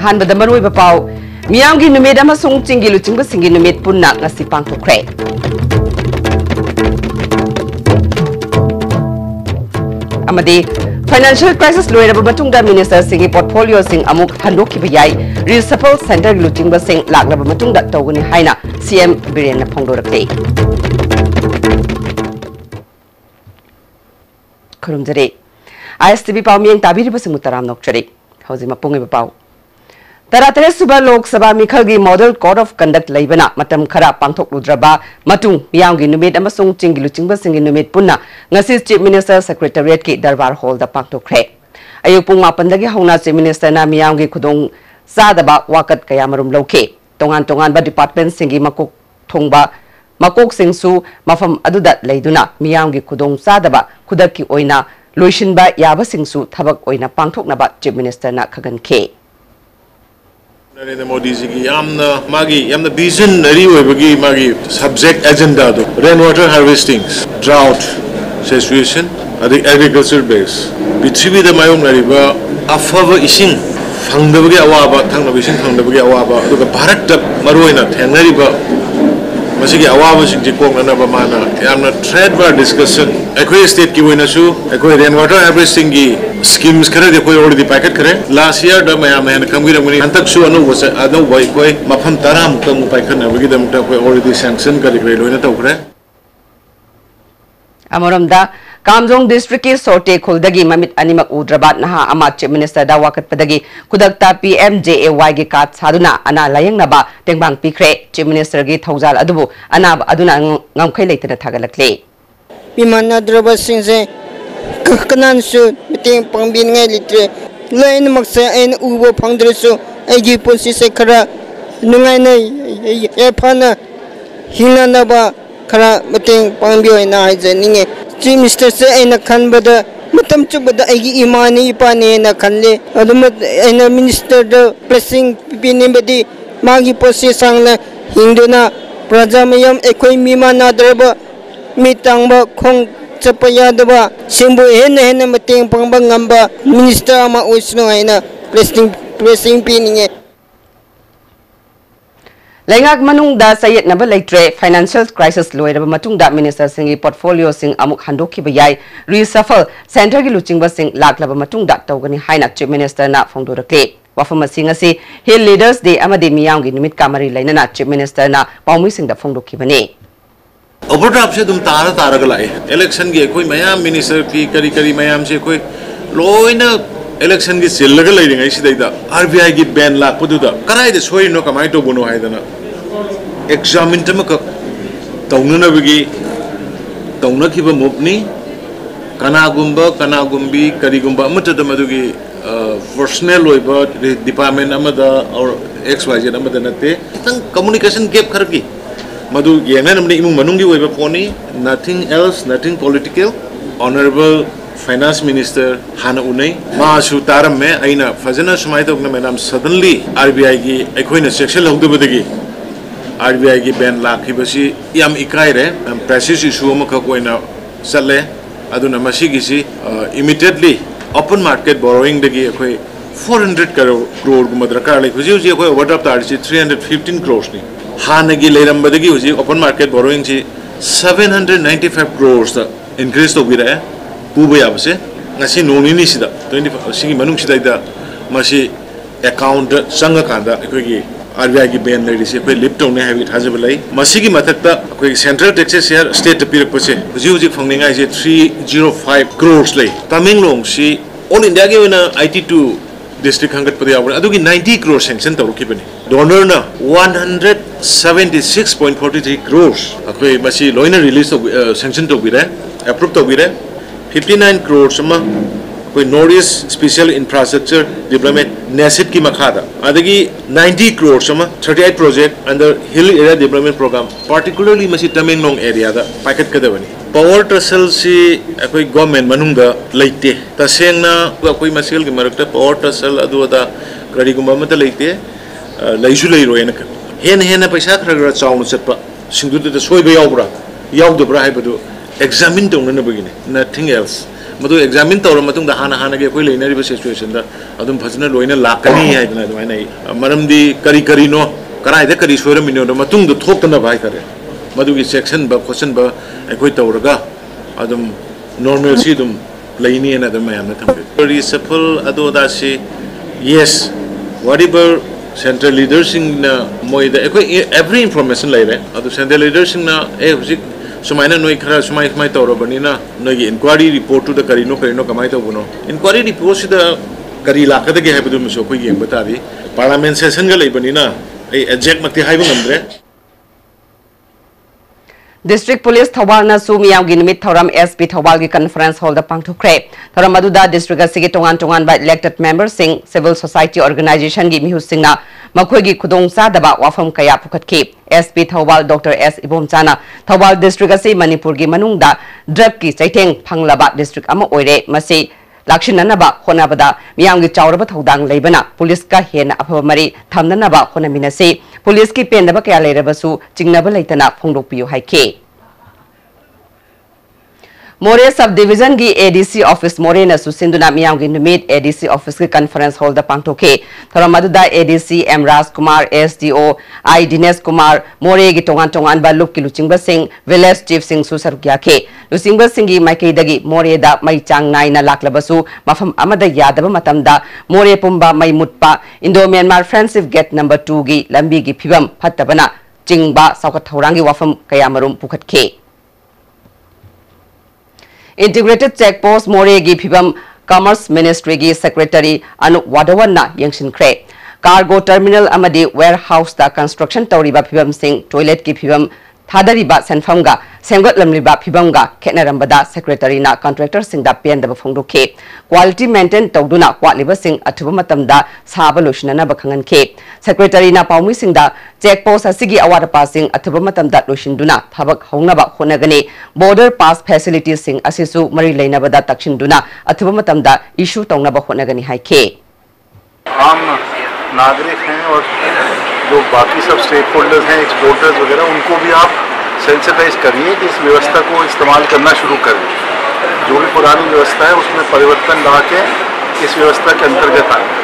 अहानबदा मरुइबा पाउ मियामगी नुमित अमसुंग चिंगी लुचिंगबसिंगी नुमित पुन्ना ngasi पांगथोखरे amadi financial crisis loiraba matungda minister singi portfolio sing amuk handokiba yai reshuffle center luchingba sing laglaba matungda tawgani haina cm biren na phongdorakte khurumjare ISTV pawmieng tabiriba sing mutaram nokchari hauji mapungiba paw Taratere Suba Lok Sabha Mikhalgi Model Code of Conduct Laibana Matam Khara Pangthok Ludraba Matung Miyamgi Numit Amasung Chinggi Luchingba Singi Numit Punna Ngasi Chief Minister Secretariat Ki Darbar Hall da Pangthokre Ayuk pung mapandagi hauna Chief Minister na Miyamgi Khudong Sadaba Wakat Kayamarum Loke Tongan ba Department Singi Makok Thongba Makok Singsu Mafam Adudat Laiduna Miyamgi Khudong Sadaba Khudaki Oina Loishinba Yaba Singsu Thabak Oina Pangthoknaba Chief Minister na Khagan Ke Narendra Modi ji ki yamna visionary hoibagi magi subject agenda do rainwater harvesting, drought situation, agriculture base. Pichhibi da mayong nariba afaba ising phangdabagi awaba thangna ising phangdabagi awaba aduga Bharat ta maruina thenariba masigi awaba sing ji kongna ba mana yamna trade war discussion ekoi state ki oina su ekoi rainwater harvesting gi schemes khare de koi already packet khare last year da mayam hen kamgi ramani antak su anu bai koi mafam taram kam packet na bagi dam ta koi already sanction kari kare loina ta khare Amoramda Kamjong district ki sorte khuldagi mamit animak udrabat naha ama chief minister da wakat padagi kudakta PMJAY gi kat saduna ana layang naba tengbang pikre chief minister gi thaujal adubu ana aduna ngamkhai leitana thagalakle Pimana draba singse kanan su miting pangbin ngai litre lain maksa en ubo phangdresu agi policy se khara nungai nei ephana hinana ba khara miting pangbio na hajeninge Chief Minister se aina khanbada matam chubada agi imani ipane na khanle adum aina minister da blessing pinibadi magi policy sangna hinduna prajamayam ekoi mimana draba mitangba khong chapaya daba simbu hen mating pangba ngamba minister ama oisno aina blessing pininge Lengak manung da sayet naba leitre financial crisis loiraba matung da minister singi portfolio sing amuk handoki bayai reshuffle center gi luchingba sing laklaba matung da tawgani haina chief minister na phongdorakle wafama singa si hill leaders day amadi miyang gi numit kamari lainana chief minister na paumi sing da phongdoki bane overdraft se dum tara galai election gi koi mayam minister ki kari mayam se koi loina election gi sillaga leiringai sidaida RBI gi ban lakpudu da karai de soino kamai to bono haidana examine tamaka taununa bigi tauna kiba mupni kanagumbi karigumba amata da madugi personnel oiba department amada or XYZ amada nate tang communication gap khargi madu yenga namni imung manungi oiba poni nothing else nothing political honorable Finance Minister Hana Unai Masu Taram me aina fazana sumai tok na madam suddenly RBI gi ekhoina section lagdabadagi RBI gi ban lakhi basi yam ikai re precious issue ma ka koina challe aduna masigi si immediately open market borrowing dagi ekhoi 400 crore gu madrakar le huji ekhoi overdraft archi 315 crores ni hana gi leiram badagi huji open market borrowing ji 795 crores increase to bira Puba yabse ngasi noni sida 25 singi manung sida ida masi account sanga kanda ekoi RBI gi ban lady se ekoi lip tone habit hajablai masi gi mathakta ekoi central taxes share state pirak pase huji phangninga je 305 crores lei Tamenglong si all India gi na IT2 district hangat padi abra adugi 90 crores sanction tawki bani donor na 176.43 crores ekoi masi loina release sanction to bira approve to bira 59 crores sama koi Northeast Special Infrastructure Development NASID ki makhada adagi 90 crores sama 38 project under Hill Area Development Program particularly masi Tamenglong area da packet kadabani power tussle si koi government manungda leite tasengna koi masil ki marakta power tussle adu da gari gumba mata leite laisu leiro ena hen paisa khara chaunu chatpa singdu da soi ba yaubra yaudabra haibadu examine dong na begini nothing else मधु examine तौर मतुंग दा हाना हाना के कोई लेनरी बे situation दा अदुम फजना लोइना लाकनी है इतना दुमाइना मरमदी करी करी नो कराय दे करी सोरम मिनो द मतुंग द थोकतना भाई करे मधु की सेक्शन बा क्वेश्चन बा कोई तौरगा अदुम नॉर्मल सी दुम लेनी है ना दम मैं हमने थंबे वेरी सफल अदो दासी यस व्हाटएवर सेंट्रल लीडर्स ना मोइदा कोई एवरी इंफॉर्मेशन ले रहे अदो सेंट्रल लीडर्स ना ए हुजिक सुमाइना नोई खरा सुमाइ सुमाइ तौर बनीना नोई इंक्वायरी रिपोर्ट टू द करीनो करीनो कमाई तो बुनो इंक्वायरी रिपोर्ट से द करी लाखद के है बदु मसो कोई गेम बता दी पार्लियामेंट सेशन का ले बनीना ए एग्जैक्ट मते हाइबो नंद्रे District Police Thawal na su miyam gi nimit thoram SP Thawal gi conference hall da pangthukre thoram aduda district asigi tongan tongan by elected members sing civil society organization gi mihu singna makhoi gi khudong sa daba wafam kaya phukhatki SP Thawal Dr S Ibomchana Thawal district asi Manipur gi manungda drug ki chaitheng phanglaba district ama oire masi lakshinanaba khonabada miyam gi chawraba thodang leibana police ka hena afaba mari thamnanaba khonaminasi police ki pendaba kaya leirabasu chingnaba leitana phongdokpiyu haike More subdivision gi ADC office more na susinduna miyam gi numit ADC office ki conference hall da pangthoke thoramaduda ADC M Raj Kumar SDO I Dinesh Kumar more gi tongan tongan ba luk ki luchingba sing village chief sing su sarukya ke luchingba sing gi maikei dagi more da mai chang nai na laklabasu mafam amada yadaba matamda more pumba mai mutpa Indo Myanmar friendship gate number 2 gi lambi gi phibam phattabana chingba saukat thaurangi wafam kayamarum pukhatke Integrated Checkpost More gi phibam Commerce Ministry gi Secretary Anup Wadawanna yengshinkre Cargo Terminal amadi Warehouse da construction tawriba phibam sing toilet ki phibam thadariba senfamga semgot lamriba phibamga khenarambada secretary na contractor sing da pendaba phongdokhe quality maintain tawduna kwaliba sing athuba matamda saba loishinana bakhangan ke secretary na paumi sing da checkpost asigi awara passing athuba matamda loishinduna thabak hongnaba honagani border pass facilities sing asisu mari leinabada takshinduna athuba matamda issue tawnaba honagani haike आम नागरिक हैं और जो बाकी सब stake holders हैं exporters वगैरह उनको भी आप सेंसिटाइज करिए कि इस व्यवस्था को इस्तेमाल करना शुरू करें जो भी पुरानी व्यवस्था है उसमें परिवर्तन ला के इस व्यवस्था के अंतर्गत आए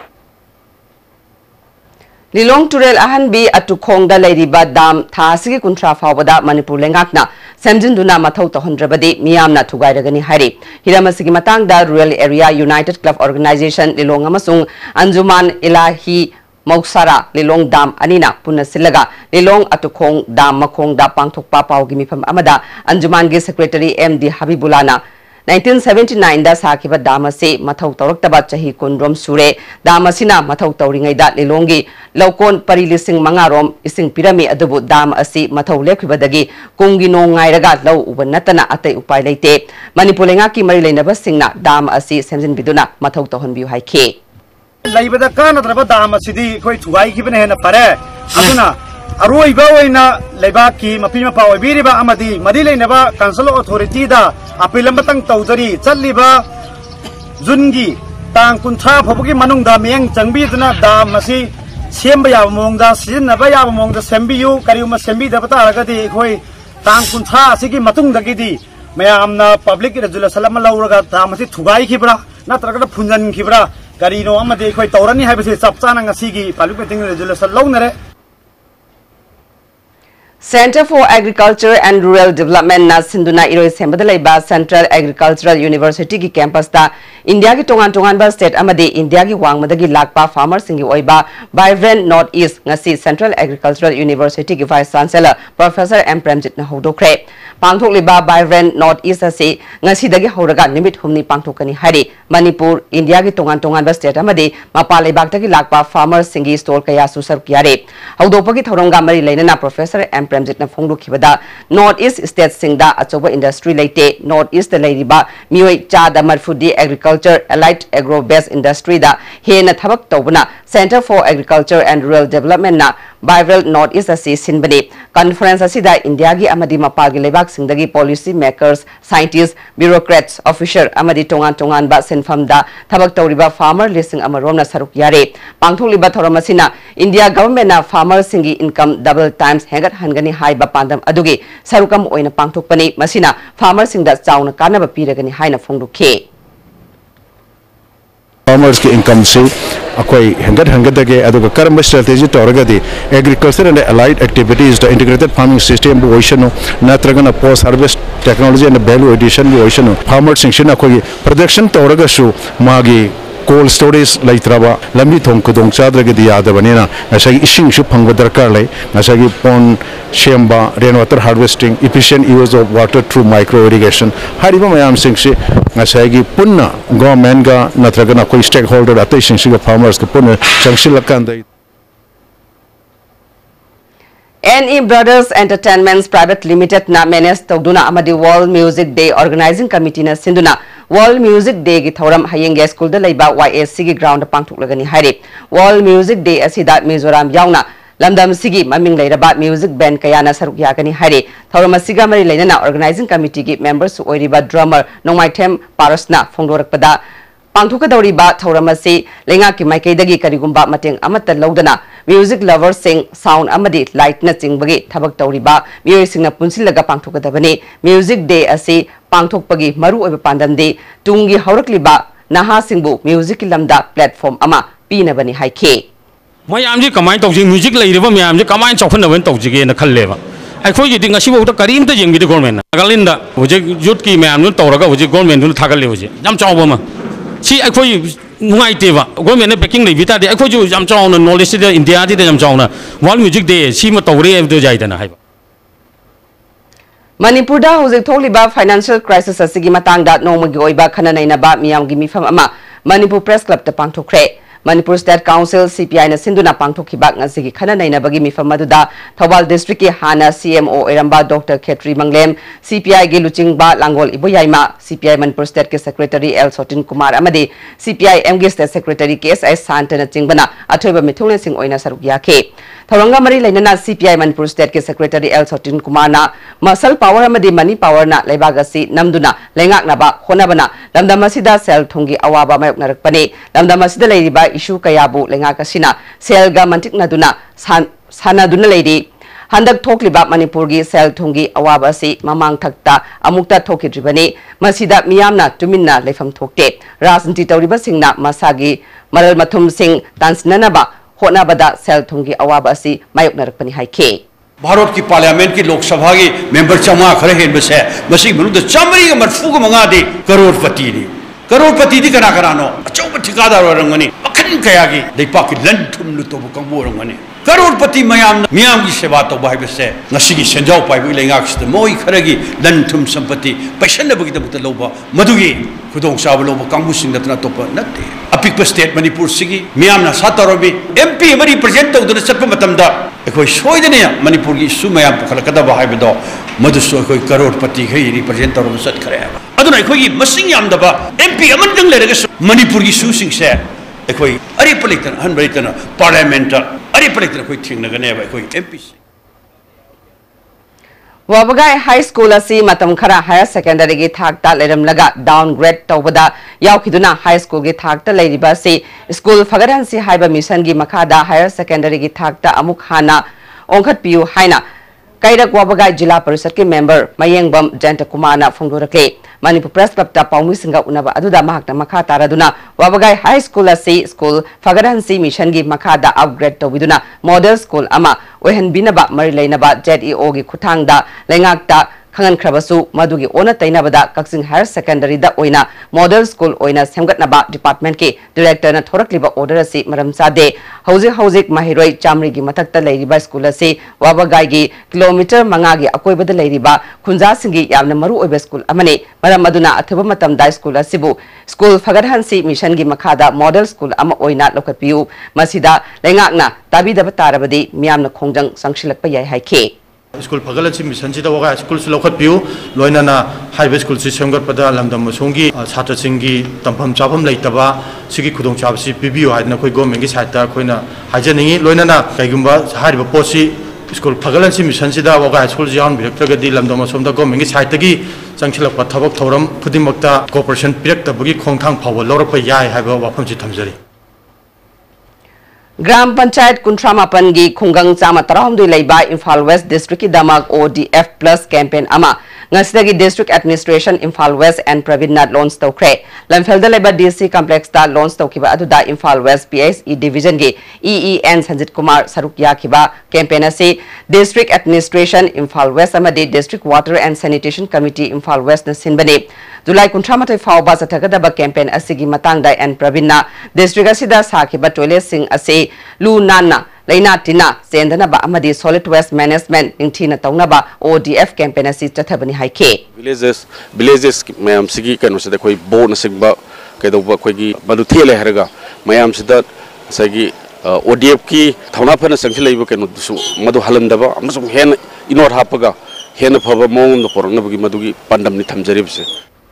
Lilong Turel Ahanbi Atukhong da Ladiba Dam Thasigi Kuntra Fawada Manipur Lengakna Samjinduna Mathau Tohondrabadi Miyamna Tugairagani Hari Hiramasigi Matang da Rural Area United Club Organization Lilong Amasung Anjuman Ilahi Mauksara Lilong Dam Anina Punasilaga Lilong Atukhong Dam Makong da Pangthokpa Pawgi Mifam Amada Anjuman gi Secretary MD Habibulana 1979 da sakiba damase mathau tawraktaba chahi kundrom sure damasina mathau tawringaida lilongi laukon parilising mangarom ising pirami adubu dam asi mathau lekhibadagi kungi no ngairaga lau ubanatana atai upai leite manipulenga ki mari leinaba singna dam asi semjin biduna mathau tawhonbiu haike laibada kanadraba dam asidi koi thugai khibane hena pare aduna aroiba oina leibaki mapima paw biriba amadi madi leinaba council authority da apilam batang tawjari challiba jungi tang kunthra phobugi manungda meng changbi duna da masi semba ya mongda sinaba ya mongda sembiyu kariuma sembi da bata ragadi khoi tang kunthra asigi matung dagidi mayamna public resolution ma lauraga da masi thugai khibra natraga phunjan khibra karino amadi khoi tawrani haibase chapchana ngasigi public resolution launare Center for Agriculture and Rural Development na Sinduna Iroi Sembadalaiba Central Agricultural University ki campus da India ki tongan ba state amadi India ki wangmadagi lakpa farmers singi oiba Vibrant North East ngasi Central Agricultural University ki Vice Chancellor Professor M Premjit na hodokre pangthokliba Vibrant North East ase ngasi dagi horaga nimit humni pangthokani hari Manipur India ki tongan ba state amadi mapalai bagtagi lakpa farmers singi store kaya susar kyare hodopagi thoronga mari leinana Professor M Premjitna Fongdu Kibada North East State Singda Achoba Industry Leite North East the Ladiba Mioi Chada Marfudi Agriculture Allied Agro Based Industry da Hena Thabak Tobuna Center for Agriculture and Rural Development na Vibrant North East Asi Sinbani conference asida India gi amadi mapagi lebak singdagi policy makers, scientists, bureaucrats, officer amadi tongan ba senfam da thabak tawriba farmer listing amarom na saruk yare pangtholiba thoramasina India government na farmer singi income double times hengat hangani hai ba pandam adugi sarukam oina pangthokpani masina farmer singda chauna kanaba piragani haina phongdukhe farmers की income से अकोई हंगद के अदुग कर्म strategy तौरगदी agriculture and allied activities the integrated farming system bu oishanu natragana post harvest technology and value addition bu oishanu farmers section अकोई production तौरगसु मागी cold storage leitraba lambi thong kudong chadragadi yadabani na asagi ishing shu phangba darkar lai asagi pond shemba rainwater harvesting efficient use of water through micro irrigation hariba mayam sing se asagi punna government ga natragana koi stakeholder atai sing se farmers ka punna changsilakan dai NE Brothers Entertainments Private Limited na manage tawduna amadi World Music Day Organizing Committee na sinduna World Music Day gi thoram hayeng school da leiba YSC gi ground pangthuk lagani haire World Music Day asida Mizoram yauna lamdam sigi maming leiraba music band kayana saruk yakani haire thoram asiga mari leinana organizing committee gi members oiriba drummer Nongmaithem Parasna phongdorakpada pangthuka dauriba thoram asi lenga ki maikei dagi karigumba mateng amata laudana music lovers sing sound amadi light na chingbagi thabak tauriba mioi singna punsilaga pangthukadabani music day asi pangthokpagi maru oiba pandam de tungi haurakliba naha singbu music lamda platform ama pinabani haike mayam ji kamai tawji music leiriba mayam ji kamai chawphanaban tawjige na khalleba akhoi gi dinga sibo ta karim ta jengbi de government agalinda hoje youth ki mayam nu tawraga hoje government nu thagalle hoje jam chawba ma si akhoi nungai teba government ne backing lei bita de akhoi ju jam chawna knowledge de India de jam chawna world music day si ma tawre do jaidana haiba Manipur da hojik tholiba financial crisis asigi matangda nomagi oiba khananaina ba miyamgi mifam ama Manipur Press Club ta pangthokre Manipur State Council CPI na sinduna pangthokhiba ngasigi khananaina bagi mifam maduda Thawal district ki hana CMO eramba Dr. Khetri Manglem CPI gi luchingba Langol Iboyaima CPI Manipur State ke Secretary L Sotin Kumar amadi CPI MG State Secretary KSI Santana chingbana athoiba mithunglen sing oina saruk yakhe Thoranga mari lainana CPI Manipur State ke Secretary L Sotin Kumar na muscle power amadi money power na leibagasi namduna lengak na ba khonabana lamdamasida sel thungi awaba mayok narakpani lamdamasida leiriba issue kayabu lengakasina selga mantik naduna sanaduna leidi handak thokliba Manipur gi sel thungi awaba si mamang thakta amukta thokidribani masida miyamna tuminna leifam thokte rajniti tawriba singna masagi maral mathum sing tansnanaba honabada sel thungi awaba si mayok narakpani haike Bharat की parliament की लोकसभा की member चमा खरे हेन बसे मसी मनुद चमरी का मरफू को मंगा दे करोड़पति दी कना करानो अचौब ठिकादार रंगनी अखन कया की दैपा की लन थुम लुतो कंबो रंगनी करोड़पति मियाम की सेवा तो बाय बसे नसी की संजाव पाई भी लेंगा कि मोई खरे की लन थुम संपत्ति पैशन बगी दबत लोबा मधुगी खुदों साब लोबा कंबू सिंह नतना तो नते अपिक स्टेट मणिपुर सिगी मियाम ना सातरोबी MP मरी प्रेजेंट तो उधर सत्प मतमदा अखोई सोइदने मणिपुर की इशू मयाम पखलकदबा हाइबदो मधुसो अखोई करोड़पति खै रिप्रेजेंट तौर सत खरे अदुना अखोई मसिंग यामदबा MP अमनदंग लेरगस मणिपुर की इशू सिंगसे अखोई अरे पलितन हनबरितन पार्लियामेंट अरे पलितन अखोई थिंगनगने अखोई MP Wabagai High School asi matam khara higher secondary gi thakta leramlaga downgrade tawbada yaukiduna high school gi thakta leiriba si school fagaran si haiba mission gi makhada higher secondary gi thakta amuk hana ongkhat piu haina kairak wabagai jila parishad ki member Mayengbam Janta Kumana phongdorakle Manipur Press Club ta paumi singa unaba aduda mahakna makha taraduna wabagai high school asi school fagaran si mission gi makhada upgrade tawiduna model school ama ohen binaba mari leinaba JEO gi khuthangda lengakta khangan khrabasu madugi ona tainabada Kaksing higher secondary da oina model school oina semgatnaba department ki director na thorakliba order asi maram sade hauzik mahiroi chamri gi mathakta leiriba school asi wabagai gi kilometer manga gi akoibada leiriba khunja singi yamna maru oiba school amane maram maduna athuba matam da school asibu school fagarhansi mission gi makhada model school ama oina lokatpiu masida lengakna tabidaba tarabadi miyamna khongjang sangshilakpa yai haike school फगल mission से school से लौखू लोनना school से सेमगटपदा लमदम सोंगी छात्र की तमफम चाफम लेतब सिगी खुदोंचाब से पीबियो है government की साइड अखोना हाजनिंगी लोनना कईगुंबा पोसी स्कूल फगलसी मिशन से वगा स्कूल जान बिरक्तगदी लमदम सोमदा गवर्नमेंट की साइड तगी चंगछलक थबक थौरम खुदिमक्ता कोऑपरेशन पिरक्तबगी खोंथांग फाव लौरप याय हाइबा वाफम से थमजरी ग्राम पंचायत कुंट्रामापन की खुंगंग चामा तराहमदुई लेबा इम्फाल वेस्ट डिस्ट्रिक्ट की दमक ODF प्लस कैंपेन अमा ngasidaगी district administration Imphal West and प्रवीणनाथ लॉन्च तौखरे लमफेलदा लेबा DC कॉम्प्लेक्स दा लॉन्च तौखिबा अदुदा इम्फाल वेस्ट PSE डिवीजन की EEN संजित कुमार सरुक याखिबा कैंपेन असे डिस्ट्रिक्ट एडमिनिस्ट्रेशन इम्फाल वेस्ट अमदी district water and sanitation committee Imphal West न सिनबने जुलाई 19 फाउबा चथगदबा कैंपेन असिगी मतंगदा एन प्रवीणना डिस्ट्रिक्ट असिदा साखिबा टॉयलेट सिंग असे लू नाना लेना टिना चेंदनबा अमदी सॉलिड वेस्ट मैनेजमेंट निंगथिना तौनबा ODF कैंपेन असी चथबनी हाइखे विलेजेस मैम सिगी कनो से कोई बोन सिगबा कैदोबा कोई मदु थेले हरगा मैम सिदा सगी ODF की थौना फन संखि लेबो कनो दुसु मदु हलंदबा अमसुम हेन इनोर हापगा हेन फबा मोंग पोरनबगी मदुगी पंडमनि थमजरिबसे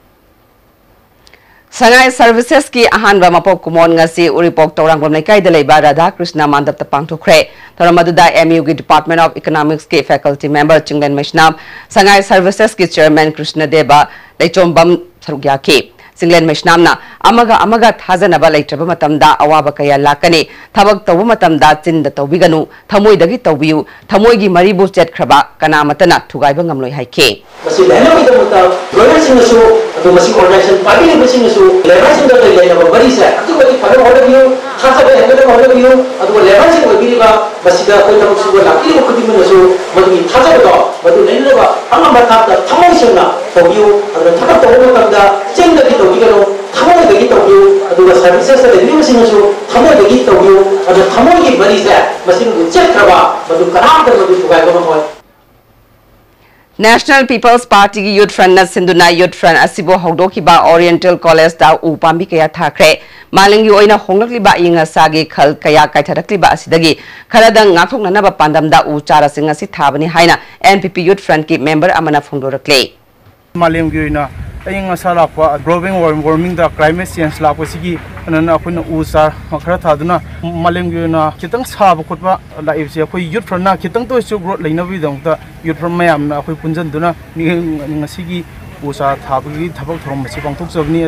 संगाई सर्विसेस की अहानबा मपोक कुमोन ngasi उरिपोक तौरांगबम लेकाइदा लेबा राधा कृष्ण मांडप पांगथोखरे तोरमदुदा MU की डिपार्टमेंट ऑफ इकोनॉमिक्स के faculty member Chinglen Maishnam Sangai services की चेयरमैन कृष्ण देबा लेचोंबम सरुग्याके चिंगलेन मैशनामना अमगा थाजनबा लेट्रबा मतमदा अवाबा कया लाकने थबक तौबा मतमदा चिंद तौबिगनु थमोइदगी तौबियु थमोइगी मरीबु चेटख्रबा कनामतना थुगाइबा ngamloi हाइके मसी लेनोगी दमुता गवर्नमेंट तो मसी ऑर्गेनाइजेशन पार्टी ने बसिंग सु लेबर सिंग द लेना बरी से अतुबदी फलो होडबियो खासा बे हेगद होडबियो अतुब लेबर सिंग बगिरिबा मसीदा कोई तबक सु लाकी खुदी में सु मदुगी थाजा दो मदु लेनबा अंगम बतात थमोइ सेना तोबियो अदर थबक तोबो तबदा चेंग दगी तोबिगनो थमोइ दगी तोबियो अदुब सर्विसेस द लेबर सिंग सु थमोइ दगी तोबियो अदर थमोइ की बरी से मसिंग चेक्रबा मदु कराम द मदु तुगाइबा होय नेशनल पीपल्स पार्टी की यूथ फ्रंट न सिंधुना यूथ फ्रंट असिबो हौदोखिबा ओरिएंटल कॉलेज दा उपामी कया थाखरे मालिंगी ओइना होंगलक्लिबा इंगासागी खल कया काइथरक्लिबा असिदगी खरदंग ngathoknanaba pandamda उ चारासिंग असि थाबनी हाइना NPP यूथ फ्रंट की मेंबर अमना फोंदोरक्ले मालिंगी ओइना अयंग सालापा ग्लोबल वार्मिंग दा क्लाइमेट चेंज लापो सिगी अनना अखुन उ चार खरा थादुना मालिंगी ओइना खितंग साब खुतबा लाइबसे अखोय यूथ फ्रंट ना खितंग तो सु ग्रोथ लेनबि दंता यूथ फ्रंट मयाम ना अखोय पुंजनदुना ngasiगी उ चार थाबगी थबक थरम मसि पांथोक जगनी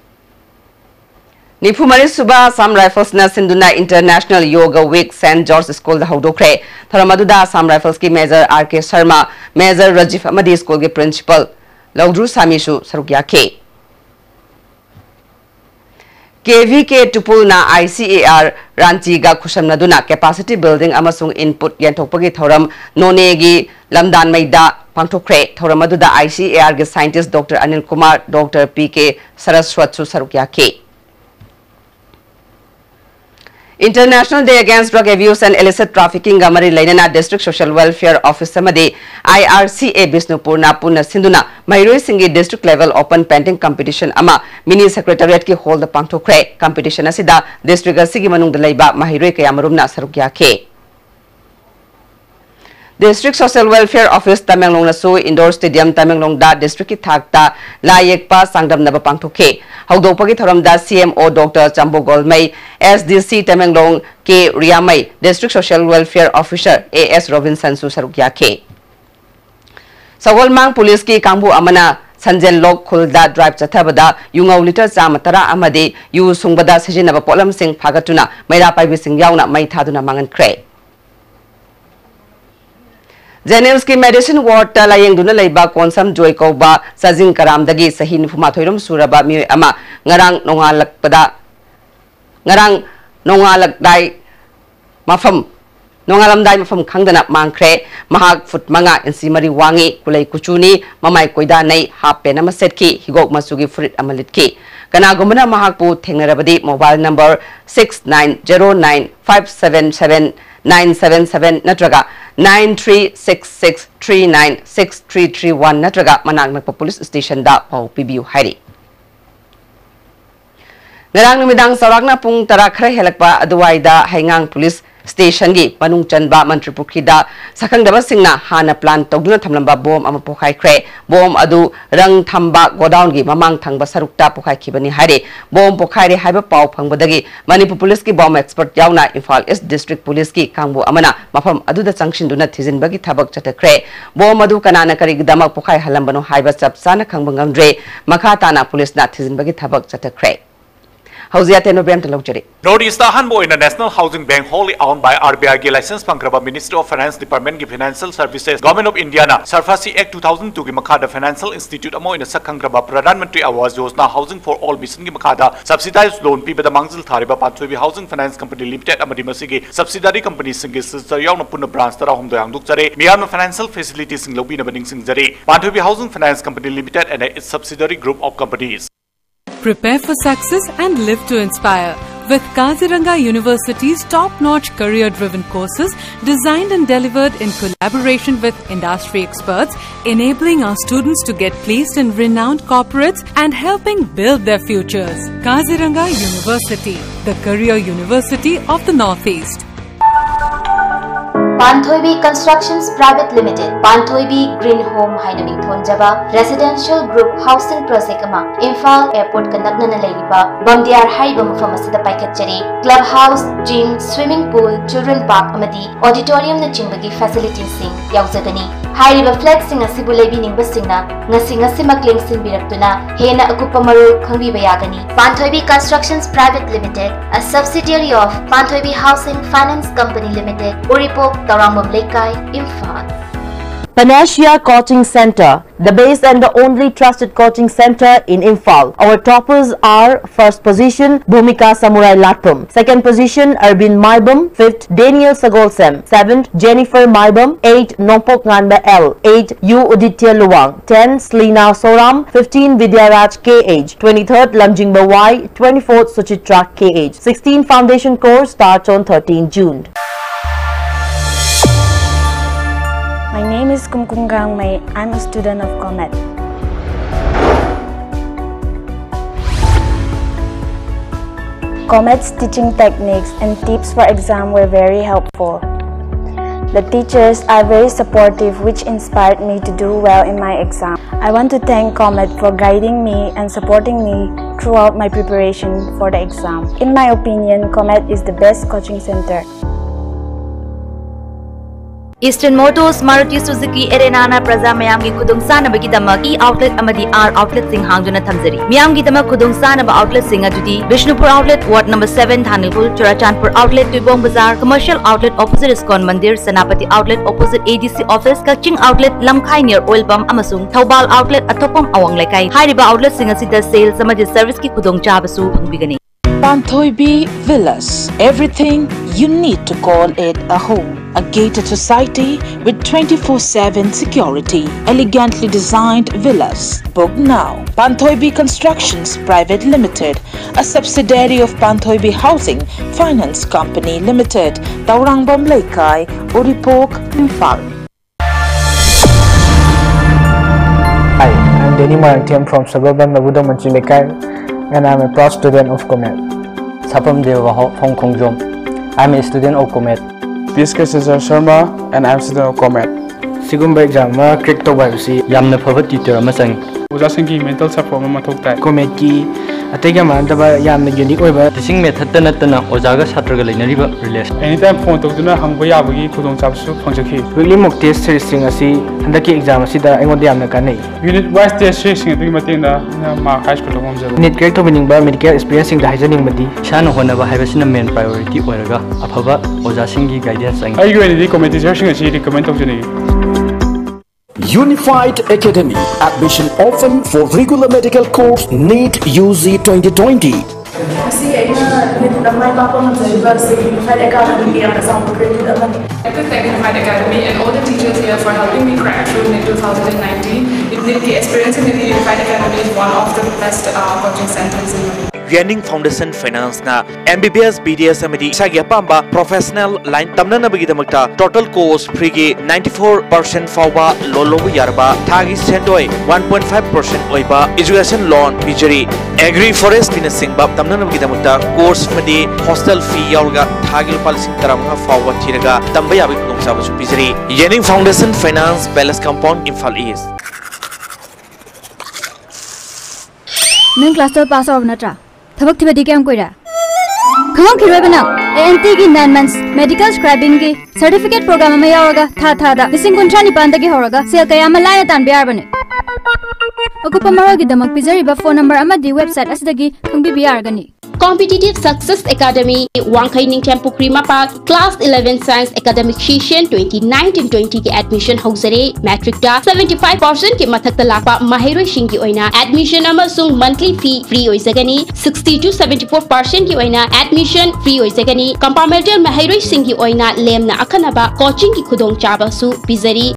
निफुमरी सुबा असम राइफल्स न सिंधुना international yoga week Saint George school दा हौदोखरे थरमदुदा असम राइफल्स की major RK Sharma major Rajeev अमदी स्कूल के प्रिंसिपल लौद्रु सामीसु सरुग्याखे KV के टुपुलना ICAR रांची गा खुशमनदुना कैपेसिटी बिल्डिंग अमसुंग इनपुट यंथोपगी थौरम नोनेगी लमदान मैदा पांथोखरे थौरम अदुदा ICAR के scientist doctor Anil Kumar doctor PK Saraswat सरुग्याखे international day against drug abuse and illicit trafficking गमरी लेना district social welfare office IRCA Bishnupur पुनः सिंधुना महिरोई सिंगी district level open painting competition mini secretariat की हॉल पांथोखरे कंपटीशन असिदा डिस्ट्रिक्ट असिगी मनुंग लेबा महिरोई कयामरुमना सरुक याखे district social welfare office Tamenglong indoor stadium Tamenglong district की थाकता लायेकपा सांगदमनबा पांथोखे हौदोपगी थरमदा CMO doctor Chambo Golmei SDC Tamenglong K Riamei district social welfare officer AS Robinson सु सरुक याखे सगोलमांग पुलिस की कांबू अमना संजन लोक खुलदा ड्राइव चथबदा युंगौ लिटर चामतरा अमदे यु सुंगबदा सिजिनबा पोलम सिंह फागतुना मैरा पाइबि सिंह याउना मै थादुना मांगनख्रे जेनेम्स की मेडिसिन वार्ड लायेंगदुना लेबा कोनसम जोय कौबा सजिंग करामदगी सही निफुमा थोइरम सुरबा मिय अमा ngarang nongalakdai mafam nongalamdai mafam khangdana mangkhre mahak fut manga insi mari wangi kulai kuchuni mamai koida nei hape nama setki higok masugi furit amalitki kana gumana mahak pu thengnarabadi mobile number 6909577977 natraga 9366396331 natraga manang nakpa police station da pau pibiu hairi ngarang numidang sarakna pung tara khara helakpa aduwaida haingang police Station gi Panung Chanba Mantri Pukhida Sakang Dabasingna Hana plan Togduna Tamlamba Bom Amapokai Kre Bom Adu Rang Tamba Godown gi Mamang Tang Basarukta Pokai Kibani Hare Bom Pokai Haiba Pau Pangbadagi Manipur Police ki bomb expert Yauna Imphal East District Police ki Kangbu Amana Mafam Adu the Sanction Duna Tizin Bagi Tabak Chatakre Bom Adu Kanana Kari Damak Pokai Halambano Haiba Sapsana Kangbangam Dre Makatana Police Nat Tizin Bagi Tabak Chatakre Northeast Hanbo in the National Housing Bank wholly owned by RBI ki license Pangraba Ministry of Finance Department ki Financial Services Government of India na Sarfasi Act 2002 ki Makada Financial Institute amo in the Sakangraba Pradhan Mantri Awas Yojana Housing for All Mission ki Makada subsidized loan pi bada mangzil thariba Panthoibi Housing Finance Company Limited amadi masigi subsidiary companies singi sister yauna punna branch tara hum doyang dukjare miyamna financial facilities sing lobi na baning sing jare Panthoibi Housing Finance Company Limited and its subsidiary group of companies. Prepare for success and live to inspire with Kaziranga University's top-notch career-driven courses designed and delivered in collaboration with industry experts, enabling our students to get placed in renowned corporates and helping build their futures. Kaziranga University, the career university of the Northeast. Panthoibi Constructions Private Limited, Panthoibi Green Home Hainaming Thonjaba, Residential Group Housing Project Ama, Imphal Airport Kanakna Lairiba, Bamdiar Haiba Mufamasida Paikatchari, Clubhouse, Gym, Swimming Pool, Children Park Amadi, Auditorium na Chimbagi Facilities Sing, Yauzagani. Hairiba flat sing asibu lebining basingna, ngasi makling sin biraktuna, Hena Akupa Marul Kangbi Bayagani. Panthoibi Constructions Private Limited, a subsidiary of Panthoibi Housing Finance Company Limited, Uripok, Tarangmam Lekai, Imphal. Panacea Coaching Center, the best and the only trusted coaching center in Imphal. Our toppers are first position Bhumika Samurai Latum, second position Arbin Maibam, fifth Daniel Sagolsem, seventh Jennifer Maibam, 8 Nompok Nganba L, 8 U Uditya Luwang, 10 Slina Soram, 15 Vidyaraj KH, 23rd Lamjingba Y, 24th Suchitra KH. 16 foundation course starts on 13 June. My name is Kumkum Gangmei. I'm a student of COMET. COMET's teaching techniques and tips for exam were very helpful. The teachers are very supportive, which inspired me to do well in my exam. I want to thank COMET for guiding me and supporting me throughout my preparation for the exam. In my opinion, COMET is the best coaching center. Eastern Motors Maruti Suzuki Erenana Praza Mayamgi Kudungsana Bagidama E-Outlet Amadi R-Outlet Sing Hangduna Tamzari. Miyamgi Dama Kudungsana Ba Outlet Sing Adudi, Vishnupur Outlet, Ward number 7, Thanilpur, Churachandpur Outlet, Tuibong Bazaar, Commercial Outlet opposite Iskon Mandir, Sanapati Outlet opposite ADC Office, Kaching Outlet, Lamkai near Oil Pump, Amasung, Taubal Outlet, Atopam Awang Lekai, Hairiba Outlet Singasida Sales, Samadi Service Ki Kudong Chabasu, Bigani. Panthoibi Villas, everything you need to call it a home. A gated society with 24/7 security. Elegantly designed villas. Book now. Panthoibi Constructions Private Limited, a subsidiary of Panthoibi Housing Finance Company Limited, Taurangbam Lekai, Uripok, Imphal. Hi, I'm Denny Maranthiam from suburban Mabuda Manchi Lekai, and I'm a proud student of COMET. Sapam Deva Hong Kong Jom. I'm a student of COMET. PSK Cesar Sharma, and I'm student of COMET. Sigumba exam crack to biopsy. Yamna Pava teacher Masang. Ujasangi mental support Matok. COMET ki Atega Mandaba Yam unique over. Teaching method Tanatana, Ozaga Satragal in a river release. Anytime phone to Duna Hangboyabagi, Kudong Sapsu, Ponchaki. Really mock test series and the key exam Sida Angodiam Nakane. Unit wise test series in Matina, High School of Homes. Need great opening by medical experiencing the hygienic Madi. Shano Honava Havasina main priority Oraga, Apava, Ozasingi guidance. Are you ready to comment this version and see the comment of the Unified Academy. Admission open for regular medical course NEET UG 2020. Unified Academy I could thank Unified Academy and all the teachers here for helping me crack through NEET 2019. The experience in the Unified Academy is one of the best coaching centers in Yuaning Foundation Finance na MBBS BDS amadi isagi apamba professional line tamnana bagidamakta total course free gi 94% fawba lolobu yarba thagi sendoi 1.5% oiba education loan pijari agri forest finessing bab tamnana bagidamakta course madi hostel fee yaurga thagi palising taramha fawba thiraga tamba yabi nongsa basu pijari Yuaning Foundation Finance Palace Compound Imphal East Nang class 12 pass out natra thabak thibadi kam koira kham khiroi bana ANT gi 9 months medical scribing gi certificate program ma yawaga tha da lising kuntra ni panda gi horaga sel kaya ma laina tan biar bane akupa maro gi damak pizari ba phone number amadi website asidagi khangbi biar gani Competitive Success Academy Wangkai Ningtyam Pukri Mapa Class 11 Science Academic Session 2019-20 ki admission hausare matric da 75% ki mathakta lakpa mahiroi shingi oina admission amasung monthly fee free oisagani 60 to 74% ki oina admission free oisagani compartmental mahiroi singi oina lemna akhanaba coaching ki khudong chaba su pizari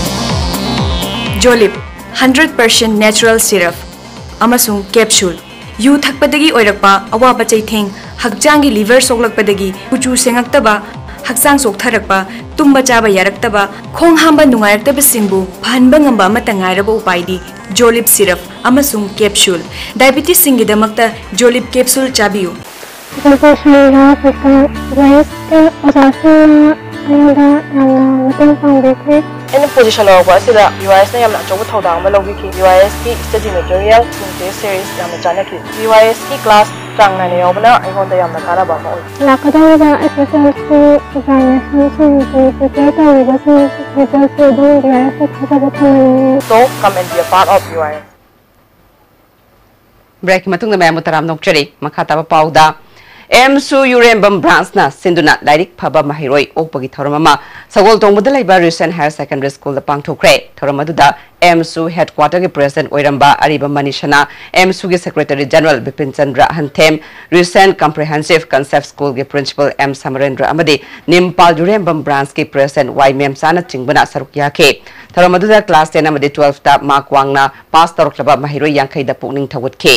Jolip 100% natural syrup amasung capsule yu thakpadagi oirakpa awaba chaitheng hakjangi liver soklakpadagi kuchu sengaktaba haksang soktharakpa tumba chaba yaraktaba khong hamba nungairataba singbu phanba ngamba amata ngairaba upaidi Jolip syrup amasung capsule diabetes singi damakta Jolip capsule chabiyu In position of Wasida, UIS na yamna chobu thawda ma logi ki UIS ki study material kunte series yamna jana ki UIS ki class tang na ne yobna ai honda yamna kara ba ma la kadang da SSLC examination ki prepare with the results do UIS ka ba thamani so come and be a part of UIS break matung na mamu taram nokchari makhata ba pauda MSU Urembam branch na sinduna direct phaba mahiroi okpagi thorama sagol tongbuda laiba recent higher secondary school da pangthokre thorama da MSU headquarter ge president oiramba ariba manishana MSU ge secretary general Bipin Chandra Hanthem recent comprehensive concept school ge principal M Samarendra amadi Nimpal Urembam branch ge president Y Mem Sana chingbana sarukya ke thorama da class 10 amadi 12 ta mark wangna pass toroklaba mahiroi yankai da pukning thawut ke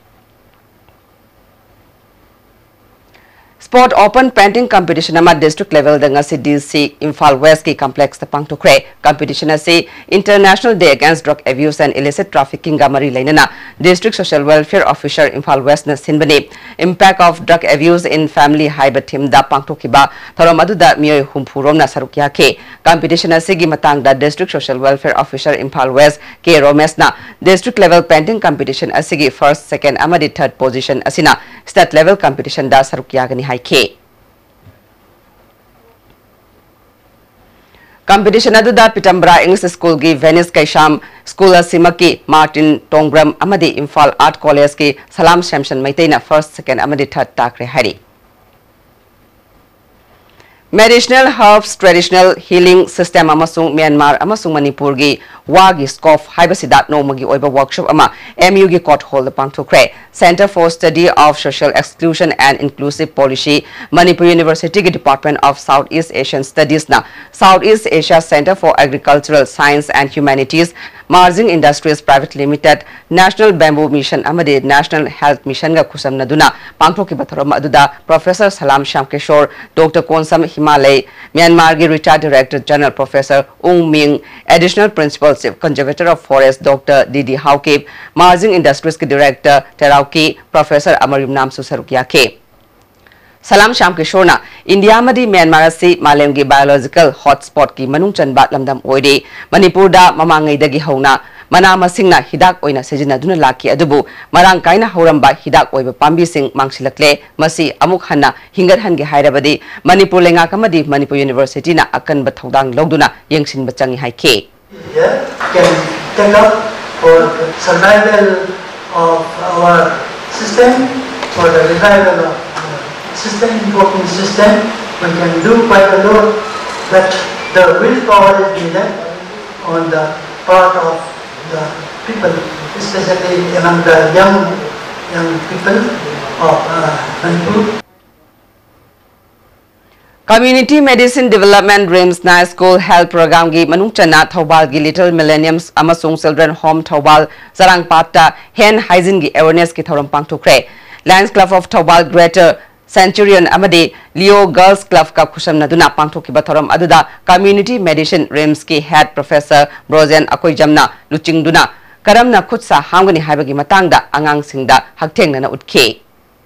Sport Open Painting Competition ama district level da ngasi DC Imphal West ki complex ta pangthokre competition ase International Day Against Drug Abuse and Illicit Trafficking ga mari lainana District Social Welfare Officer Imphal West na sinbani impact of drug abuse in family haiba team da pangthokiba thorom adu da miyoi humpurom na sarukya ke competition ase gi matang da District Social Welfare Officer Imphal West ke Romes na district level painting competition ase gi first second amadi third position asina state level competition da sarukya gani hai ke competition adu da Pitambra English School gi Venice Kaisham School Simaki Martin Tongbram amadi Imphal Art College ki Salam Shamshan Maitaina first second amadi third takre hari Medicinal herbs traditional healing system amasung Myanmar amasung Manipur gi wagi scof haibasidat no magi oiba workshop ama MU gi court hall pangthokre Center for Study of Social Exclusion and Inclusive Policy Manipur University gi Department of Southeast Asian Studies na Southeast Asia Center for Agricultural Science and Humanities Marging Industries Private Limited National Bamboo Mission amadi National Health Mission ga khusam naduna pangthoki bathoram aduda Professor Salam Shamkishore Dr. Konsam Himalay Myanmar gi retired Director General Professor Ung Ming Additional Principal Chief Conservator of Forest Dr. Didi Haukip Marging Industries ki Director Terauki Professor Amarim Nam Susarukya ke Salam Shamkishore na India madi Myanmar si malem gi biological hotspot ki manung chanbat lamdam oide Manipur da mamangai dagi hauna mana masingna hidak oina sejina duna laki adubu marang kaina horamba hidak oiba pambi sing mangsilakle masi amuk hanna hingar hange hairabadi Manipur lenga kamadi Manipur University na akan bathodang logduna yengsin bachangi haike can take up for the survival of our system, for the revival of system, important system. We can do quite a lot, but the willpower is needed on the part of the people, especially among the young people of Manipur. Community Medicine Development Dreams na School Health Program gi manung chana Thobal gi Little Millenniums amasung Children Home Thobal Sarang Patta Hand Hygiene gi awareness ki thoram pangthokre Lions Club of Thobal Greater Centurion Amadi Leo Girls Club ka khusam naduna pangthokiba thoram aduda Community Medicine RIMS ki Head Professor Brozen Akoijamna luchingduna karamna khutsa hamgani haibagi matangda angang singda hakthengna utke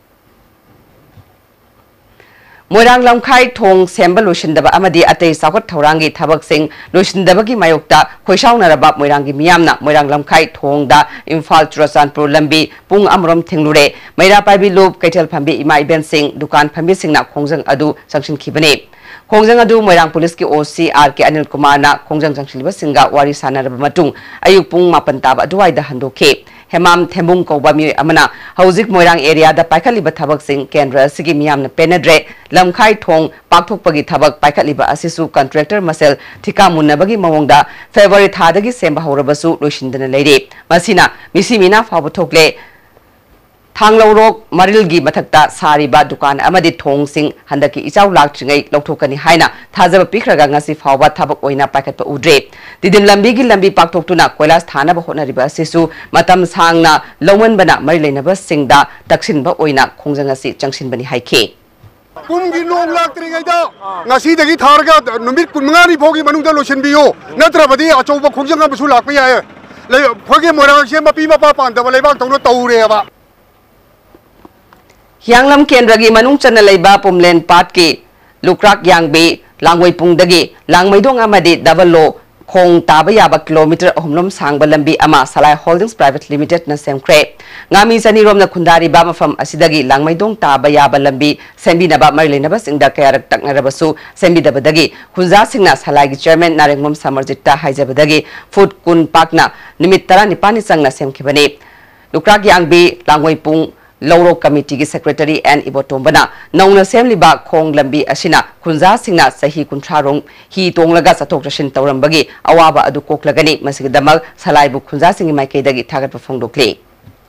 Moirang Lamkhai Thong Sembal Lushindaba Amadi Ate Sakot Taurangi Tabak Sing Lushindabagi Mayokta Khoishauna Rabab Moirangi Miamna Moirang Lamkhai Thong da Imphal Churasanpur Lambi Pung Amrom Thinglure Maira Paibi Loop Kaitel Phambi Ima Iben Sing Dukan Phambi Singna Khongjang Adu Sangshin Khibane Khongjang Adu Moirang Police ki OCR ki Anil Kumar na Khongjang Sangshinliba Singa Wari Sanaraba Matung Ayuk Pung Mapan Taba Aduwaida Handoke Hemam Thembung Koba Mi Amana Hauzik Moirang area da Paikaliba Thabak Sing Kendra Sigi Miamna Penadre Lamkhai Thong Pakthokpagi Thabak Paikaliba Asisu Contractor Masel Thika Munnabagi Mawongda February Thadagi Semba Horabasu Loishindana Leire Masina Misimina Fabuthokle Thanglorok Marilgi Mathakta Sariba Dukan Amadi Thong Sing Handaki Ichau Lakchingai Lokthokani Haina Thazaba Pikraga Ngasi Fawba Thabak Oina Paikatpa Udre Didim Lambigi Lambi Paktoktuna Koilas Thanaba Honariba Asisu Matam Sangna Lomanbana Marilenaba Singda Taksinba Oina Khongjangasi Changshinbani Haike Kumgi nong laktringaida ngasi dagi tharga numit kunmangani phogi manungda losinbiyo natrabadi achouba khongjanga basu lakpa yae le phogi morang sem mapi mapa pandaba leibak tawno tawre ba Yanglam Kendragi Manung Chana Leiba Pumlen Patki Lukrak Yangbe Langway Pungdagi Langmaidong Amadi Davalo Khong Tabayaba kilometer Homlom Sang Balambi Ama Salai Holdings Private Limited na Semkre Ngami Sani Rom na Kundari Bama from Asidagi Langmaidong Tabayaba Lambi Sembi Naba Marilinabas Ingda Kayarak Taknarabasu Sembi Dabadagi Kunza Singna Salai Chairman Narengmom Samarjita Haijabadagi Food Kun Pakna Nimitara Nipani Sangna Semkibane Lukrak Yangbe Langway Pung Loro Committee Secretary and Ibotombana Nauna Semliba Khong Lambi Asina Kunza Singna Sahi Kuncharong Hi Tonglaga Satok Rashin Taurambagi Awaba Adu Koklagani Masidamal Salaibu Kunza Singi Maikadagi Tagat Pafongdokle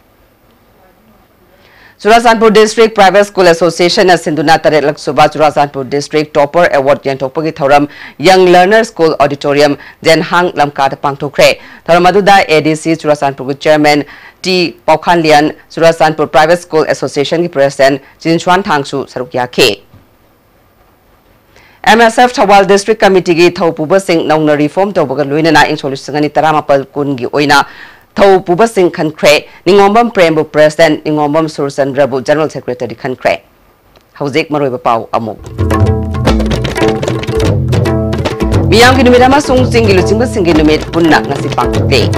Churasanpur District Private School Association Sinduna Taret Laksuba Churasanpur District Topper Award Yantokpagi Thoram Young Learner School Auditorium Jenhang Lamkata Pangtokre Thoramaduda ADC Churasanpur Chairman T Paukhan Lian Churasanpur Private School Association ki President Jinchuan Thangsu Sarukya Ke MSF Thawal District Committee ki Thaupuba Singh Nauna Reform Tawbaga Luinana Insolusangani Taramapal Kungi Oina Thau Puba Singh Khankre Ningombam Prembu President Ningombam Sursandrabu General Secretary Khankre Hauzik Maroiba Pau Amuk Miyam ki numit amasung singilu singba singi numit punna ngasi pangtukle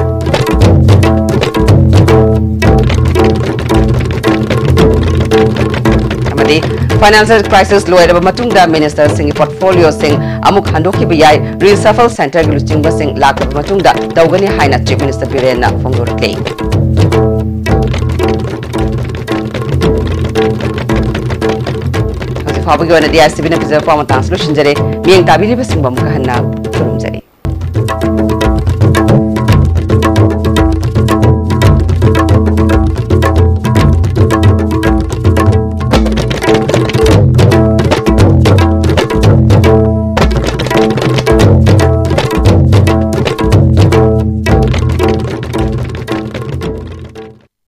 Amadi Financial crisis loiraba matungda Minister Singh portfolio Singh amuk handoki biyai reshuffle center gilu singba Singh lakaba matungda daugani haina Chief Minister Biren na fongdorke Hasi fabagi wana DICB na preserve form tang solution jare miyang tabiri ba Singh bamuka hanna